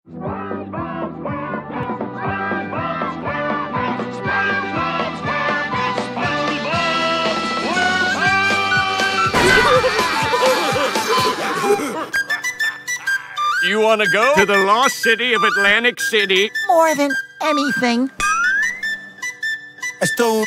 You want to go to the lost city of Atlantic City? More than anything. Esto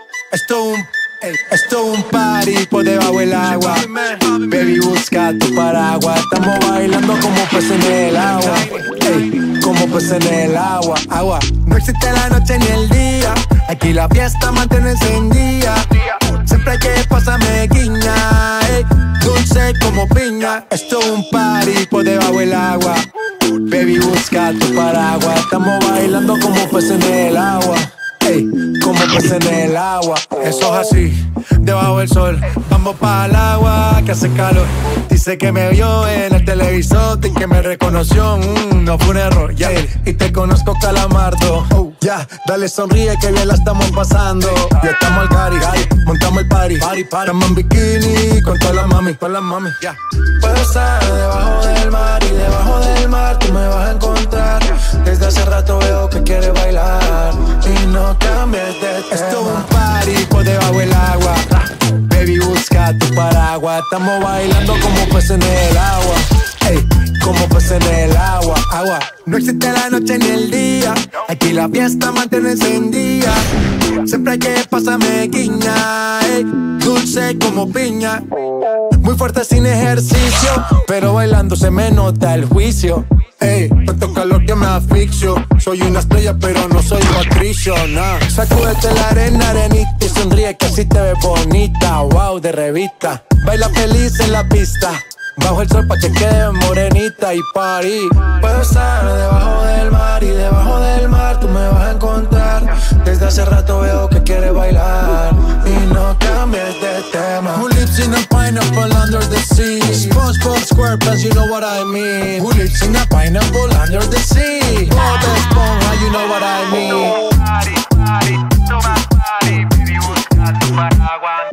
es un party por debajo del agua. Baby, busca tu paraguas. Estamos bailando como peces en el agua. Ey, como peces en el agua. Agua. No existe la noche ni el día. Aquí la fiesta mantiene encendida. Siempre hay que pasarme guiña. Ey, dulce como piña. Esto es un party por debajo del agua. Baby, busca tu paraguas. Estamos bailando como peces en el agua. Ey, como peces en el agua. Eso es así, debajo del sol. Vamos para el agua, que hace calor. Dice que me vio en el televisor y que me reconoció. No fue un error, yeah. Y te conozco, Calamardo. Ya, dale sonríe que bien la estamos pasando. Ya estamos al cari, montamos el party. Estamos en bikini con todas las mami, yeah. Puedo estar debajo del mar y debajo del mar tú me vas a encontrar. Desde hace rato veo que quieres bailar y no cambies de tema. Esto es un party por debajo del agua. Baby, busca tu paraguas. Estamos bailando como peces en el agua. Ey, como peces en el agua. Agua. No existe la noche ni el día. Aquí la fiesta mantiene encendida. Siempre hay que pasarme guiña. Ey, dulce como piña. Muy fuerte sin ejercicio, pero bailando se me nota el juicio. Ey, tanto calor que me asfixio. Soy una estrella pero no soy Patricio, nah. Sacúdete la arena, arenita y sonríe que así te ves bonita. Wow, de revista. Baila feliz en la pista. Bajo el sol pa' que quede morenita y party. Puedo estar debajo del mar y debajo del mar tú me vas a encontrar. Desde hace rato veo que quieres bailar y no cambies de tema. Who lives in a pineapple under the sea? SpongeBob SquarePants, you know what I mean. Who lives in a pineapple under the sea? Bob Esponja, you know what I mean. Party, toma party, baby, busca tu paraguas.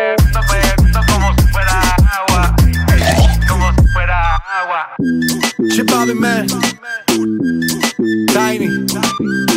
Bebiendo como si fuera agua, como si fuera agua. Shit, Bobby, man. Tiny.